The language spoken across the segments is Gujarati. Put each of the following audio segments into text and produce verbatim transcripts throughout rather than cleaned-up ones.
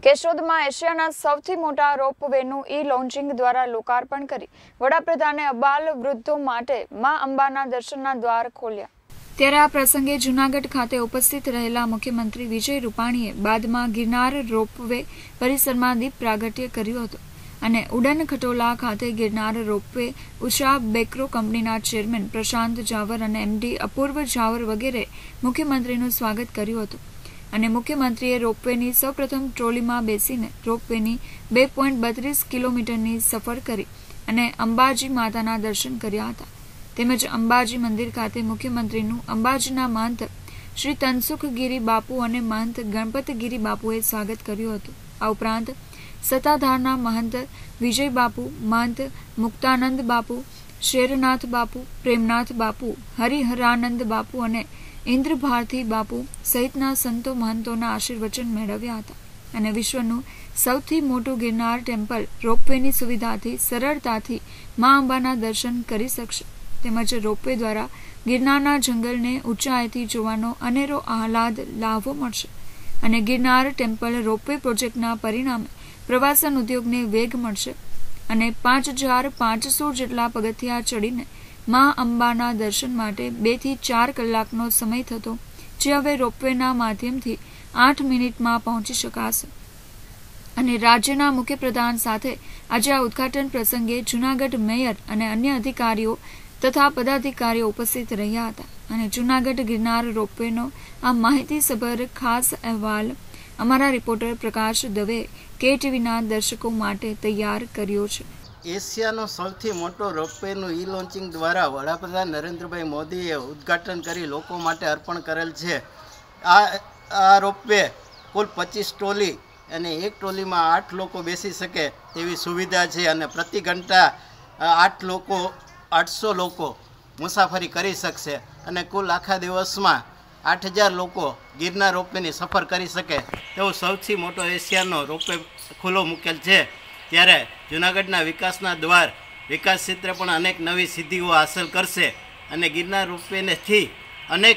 કેશોદમાં એશિયાના સૌથી મોટા રોપવેનું ઈ લોન્ચિંગ દ્વારા લોકાર્પણ કરી વડાપ્રધાને અબાલ વૃદ્ધો માટે મા અંબાના દર્શનના દ્વાર ખોલ્યા. ત્યારે આ પ્રસંગે જૂનાગઢ ખાતે ઉપસ્થિત રહેલા મુખ્યમંત્રી વિજય રૂપાણીએ બાદમાં ગિરનાર રોપવે પરિસરમાં દીપ પ્રાગટ્ય કર્યું હતું અને ઉડન ખટોલા ખાતે ગિરનાર રોપવે ઉષા બેક્રો કંપનીના ચેરમેન પ્રશાંત જાવર અને એમડી અપૂર્વ જાવર વગેરે મુખ્યમંત્રીનું સ્વાગત કર્યું હતું અને મુખ્યમંત્રીએ રોપવેની સૌપ્રથમ ટ્રોલીમાં બેસીને રોપવેની બે પોઈન્ટ બત્રીસ કિલોમીટરની સફર કરી અને અંબાજી માતાના દર્શન કર્યા હતા. તેમજ અંબાજી મંદિર ખાતે મુખ્યમંત્રીનું અંબાજીના મહંત શ્રી તનસુખગીરી બાપુ અને મહંત ગણપતગીરી બાપુએ સ્વાગત કર્યું હતું. આ ઉપરાંત સત્તાધારના મહંત વિજય બાપુ, મહંત મુક્તાનંદ બાપુ, શેરનાથ બાપુ, પ્રેમનાથ બાપુ, હરિહરાનંદ બાપુ અને ઇન્દ્રભારતી બાપુ સહિતના સંતો મહંતોના આશીર્વચન મેળવ્યા હતા અને વિશ્વનું સૌથી મોટું ગિરનાર ટેમ્પલ રોપવેની સુવિધાથી સરળતાથી મા અંબાના દર્શન કરી શકશે. તેમજ રોપવે દ્વારા ગિરનારના જંગલને ઊંચાઈથી જોવાનો અનેરો આહલાદ લાભો મળશે અને ગિરનાર ટેમ્પલ રોપવે પ્રોજેક્ટના પરિણામે પ્રવાસન ઉદ્યોગને વેગ મળશે અને પાંચ હજાર પાંચસો જેટલા પગથિયા ચડીને મા અંબાના દર્શન માટે બે થી ચાર કલાકનો સમય થતો જે હવે રોપવેના માધ્યમથી આઠ મિનિટમાં પહોંચી શકાશે. અને રાજ્યના મુખ્યપ્રધાન સાથે આજે આ ઉદઘાટન પ્રસંગે જૂનાગઢ મેયર અને અન્ય અધિકારીઓ તથા પદાધિકારીઓ ઉપસ્થિત રહ્યા હતા અને જૂનાગઢ ગિરનાર રોપવેનો આ માહિતીસભર ખાસ અહેવાલ અમારા રિપોર્ટર પ્રકાશ દવે કેટીવીના દર્શકો માટે તૈયાર કર્યો છે. એશિયાનો સૌથી મોટો રોપવેનું ઈ લોન્ચિંગ દ્વારા વડાપ્રધાન નરેન્દ્રભાઈ મોદીએ ઉદ્ઘાટન કરી લોકો માટે અર્પણ કરેલ છે. આ આ રોપવે કુલ પચીસ ટ્રોલી અને એક ટ્રોલીમાં આઠ લોકો બેસી શકે તેવી સુવિધા છે અને પ્રતિ ઘંટા આઠ લોકો આઠસો લોકો મુસાફરી કરી શકશે અને કુલ આખા દિવસમાં આઠ હજાર લોકો ગિરનાર રોપવેની સફર કરી શકે તેવો સૌથી મોટો એશિયાનો રોપવે ખુલ્લો મૂકેલ છે. ત્યારે જૂનાગઢના વિકાસના દ્વાર વિકાસ ક્ષેત્રે પણ અનેક નવી સિદ્ધિઓ હાંસલ કરશે અને ગિરનાર રોપવેથી અનેક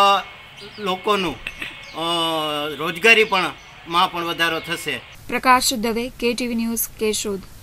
લોકોનું રોજગારી પણ માં પણ વધારો થશે. Prakash Dave, KTV news, Keshod.